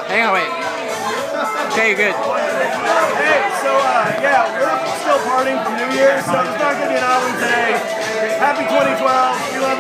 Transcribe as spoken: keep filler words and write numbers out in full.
Uh, hang on, wait. Okay, good. Hey, so uh, yeah, we're still partying from New Year's, so it's not going to be an album today. Happy twenty twelve. We